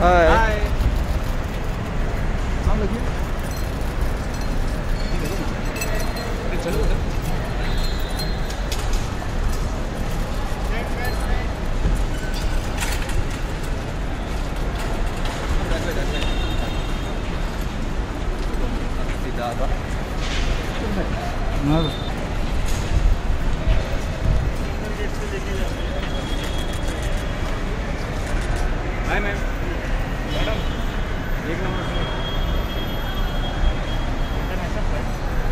हाय। चलो hi ma'am. Madam एक number से इंटरनेशनल फ्लाइट।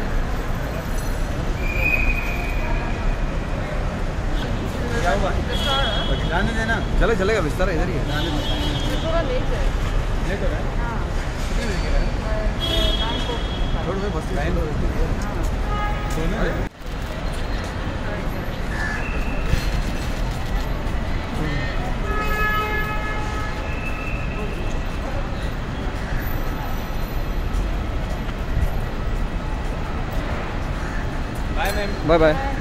क्या हुआ? जाने देना। चलो चलेगा, बिस्तर इधर ही है। जाने दो। थोड़ा लेट है। लेट हो रहा है? हाँ। कितने बजे के है? 9 थोड़ा मैं बस लाइन हो रही है। हाँ। सोना है? Bye ma'am. Bye bye.